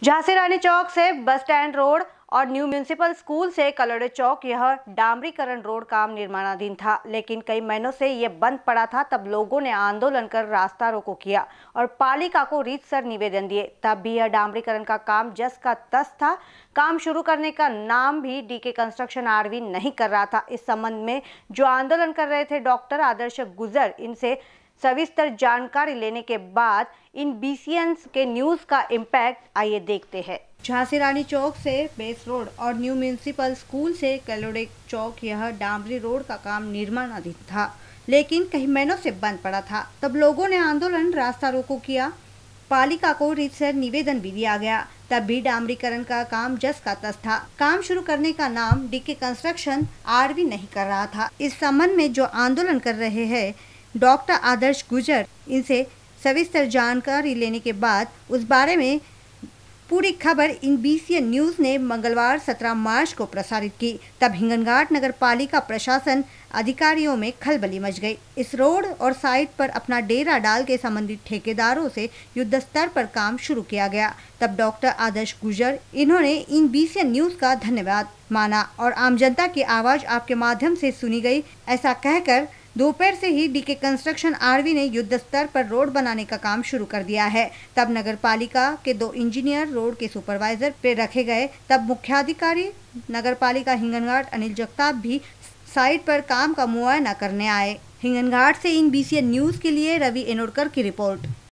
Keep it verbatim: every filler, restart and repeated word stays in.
झांसी रानी चौक से bus stand road और new municipal school से कलोड़े चौक यह डामरीकरण रोड काम निर्माणाधीन था, लेकिन कई महीनों से यह बंद पड़ा था। तब लोगों ने आंदोलन कर रास्ता रोको किया और पालिका को रीतसर निवेदन दिए। तब भी यह डामरीकरण का काम जस का तस था। काम शुरू करने का नाम भी डीके कंस्ट्रक्शन आरवी नहीं कर रहा था। इस संबंध में जो आंदोलन कर रहे थे डॉक्टर आदर्श गुजर, इनसे सविस्तर जानकारी लेने के बाद इन बीसीएंस के न्यूज का इम्पैक्ट आइए देखते हैं। झांसी रानी चौक से बेस रोड और न्यू म्यूनिसिपल स्कूल से कलोड़े चौक यह डामरी रोड का काम निर्माणाधीन था, लेकिन कई महीनों से बंद पड़ा था। तब लोगों ने आंदोलन रास्ता रोको किया, पालिका को रीतसर निवेदन भी दिया गया। तब भी डामरीकरण का काम जस का तस था। काम शुरू करने का नाम डीके कंस्ट्रक्शन आरवी नहीं कर रहा था। इस संबंध में जो आंदोलन कर रहे हैं डॉक्टर आदर्श गुजर, इनसे सविस्तर जानकारी लेने के बाद उस बारे में पूरी खबर इन बीसीएन न्यूज ने मंगलवार सत्रह मार्च को प्रसारित की। तब हिंगनघाट नगर पालिका प्रशासन अधिकारियों में खलबली मच गई। इस रोड और साइट पर अपना डेरा डाल के संबंधित ठेकेदारों से युद्ध स्तर पर काम शुरू किया गया। तब डॉक्टर आदर्श गुजर, इन्होंने इन बीसीएन न्यूज का धन्यवाद माना और आम जनता की आवाज आपके माध्यम से सुनी गई, ऐसा कहकर दोपहर से ही डीके कंस्ट्रक्शन आरवी ने युद्ध स्तर पर रोड बनाने का काम शुरू कर दिया है। तब नगर पालिका के दो इंजीनियर रोड के सुपरवाइजर पे रखे गए। तब मुख्याधिकारी नगर पालिका हिंगनघाट अनिल जगताप भी साइट पर काम का मुआयना करने आए। हिंगनघाट से इन बीसीएन न्यूज के लिए रवि एनोडकर की रिपोर्ट।